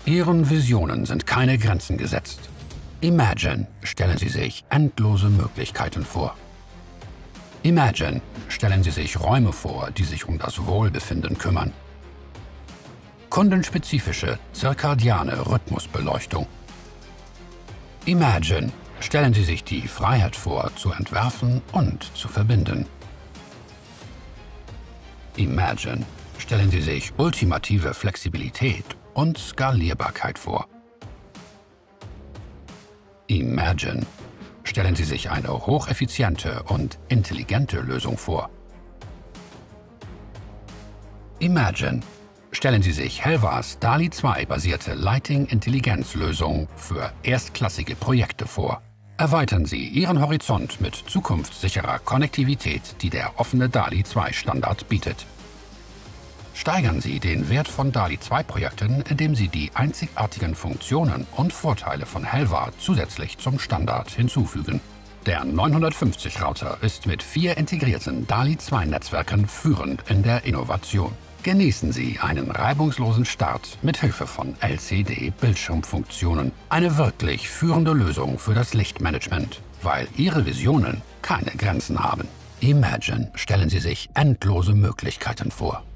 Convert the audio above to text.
Ihren Visionen sind keine Grenzen gesetzt. Imagine, stellen Sie sich endlose Möglichkeiten vor. Imagine, stellen Sie sich Räume vor, die sich um das Wohlbefinden kümmern. Kundenspezifische, zirkadiane Rhythmusbeleuchtung. Imagine, stellen Sie sich die Freiheit vor, zu entwerfen und zu verbinden. Imagine, stellen Sie sich ultimative Flexibilität und Skalierbarkeit vor. Imagine, stellen Sie sich eine hocheffiziente und intelligente Lösung vor. Imagine, stellen Sie sich Helvas DALL-E 2 basierte Lighting-Intelligenz-Lösung für erstklassige Projekte vor. Erweitern Sie Ihren Horizont mit zukunftssicherer Konnektivität, die der offene DALL-E 2 Standard bietet. Steigern Sie den Wert von DALL-E 2 Projekten, indem Sie die einzigartigen Funktionen und Vorteile von Helva zusätzlich zum Standard hinzufügen. Der 950-Router ist mit 4 integrierten DALL-E 2 Netzwerken führend in der Innovation. Genießen Sie einen reibungslosen Start mit Hilfe von LCD-Bildschirmfunktionen. Eine wirklich führende Lösung für das Lichtmanagement, weil Ihre Visionen keine Grenzen haben. Imagine, stellen Sie sich endlose Möglichkeiten vor.